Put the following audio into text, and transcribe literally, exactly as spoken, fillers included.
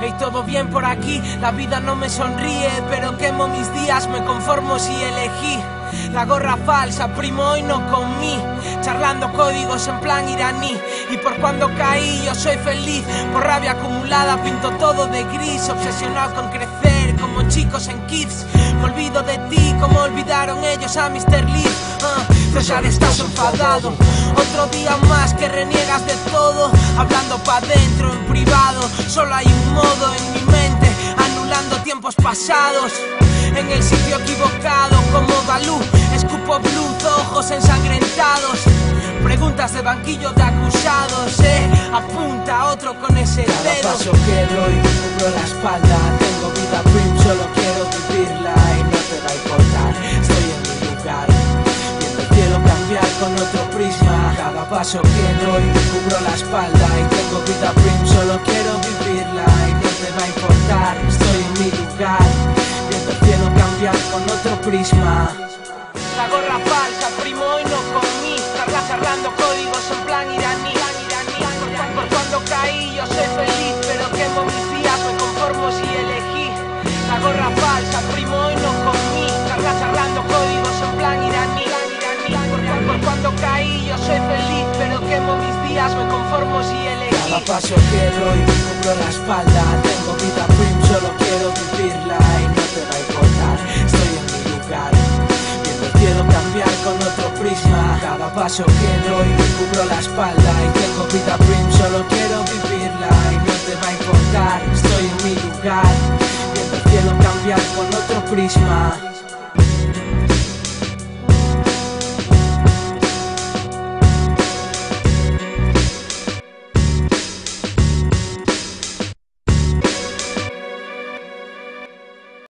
Hey, todo bien por aquí, la vida no me sonríe, pero quemo mis días, me conformo si elegí la gorra falsa, primo, hoy no con mí, charlando códigos en plan iraní. Y por cuando caí yo soy feliz, por rabia acumulada pinto todo de gris, obsesionado con crecer como chicos en Kids. Me olvido de ti como olvidaron ellos a mister Lee. uh, César, estás enfadado, otro día más que reniegas de todo, hablando pa' dentro en privado. Solo hay un modo en mi mente, anulando tiempos pasados. En el sitio equivocado como Balú, escupo blues, ojos ensangrentados. Preguntas de banquillo de acusados, eh, apunta a otro con ese dedo. Cada paso que doy me cubro la espalda. Tengo vida prim, solo quiero vivirla y no te va a importar. Estoy en mi lugar, viendo el cielo cambiar con otro prisma. Cada paso que doy me cubro la espalda y tengo vida prim, solo quiero vivirla y no te va a importar. Estoy en mi lugar, viendo el cielo cambiar con otro prisma. La gorra falsa, primo, hoy no con mí, charla cerrando códigos en plan iraní. Por, por cuando caí yo soy feliz, pero quemo mis días, me conformo si elegí la gorra falsa, primo, hoy no con mí, charla cerrando códigos en plan iraní. Por, por, por cuando caí yo soy feliz, pero quemo mis días, me conformo si elegí. Cada paso que doy me cubro la espalda. Tengo vida prim, solo quiero vivirla y no te va a importar. Estoy en mi lugar, viendo el cielo cambiar con otro prisma. Cada paso que doy me cubro la espalda y tengo vida prim, solo quiero vivirla y no te va a importar. Estoy en mi lugar, viendo el cielo cambiar con otro prisma.